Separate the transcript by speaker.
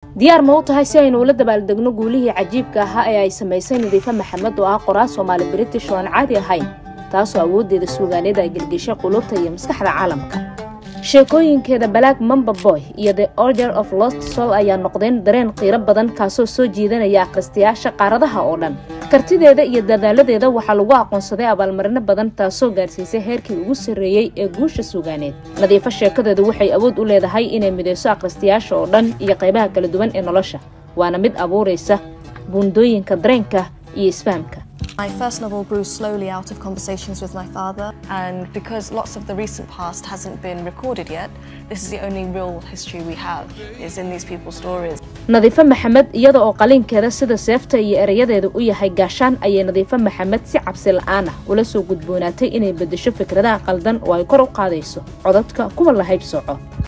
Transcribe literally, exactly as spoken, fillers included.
Speaker 1: diyaar ma u tahay si aynu ula dabaaldegno guulihii cajiibka ahaa ee ay samaysay Nadiifa Maxamed oo ah qoraa Soomaali British oo aan caadi ahayn taasoo awoodeeda suugaaneeda ay gelgishay qulubta iyo maskaxda caalamka sheekooyinkeeda Black Mamba Boy iyo The Order of Lost Soul ayaa noqdeen dareen qiiro badan kaasoo soo jiidanaya akhristayaasha qaaradaha oo dhan kartideeda iyo dadaaladeeda waxa lagu aqoonsaday abaalmarino badan taasoo gaarsiisay heerkii ugu sareeyay ee guusha suugaaneed Nadiifa sheekadeedu waxay awood u leedahay inay mideyso akhristayaasha oo dhan iyo qaybaha kala duwan ee nolosha waana mid abuureysa buundooyinka dareenka iyo isfahamka.
Speaker 2: My first novel grew slowly out of conversations with my father, and because lots of the recent past hasn't been recorded yet, this is the only real history we have, is in these people's stories.
Speaker 1: Nadiifa Maxamed iyada oo qalinkeeda sida seefta iyo erayadeedu u yahay gaashaan ayay Nadiifa Maxamed si cabsi la'aan ah ula soo gudboonaatay inay bedesho fikradaha qaldan oo ay kor u qaadayso codadka kuwa la haybsooco.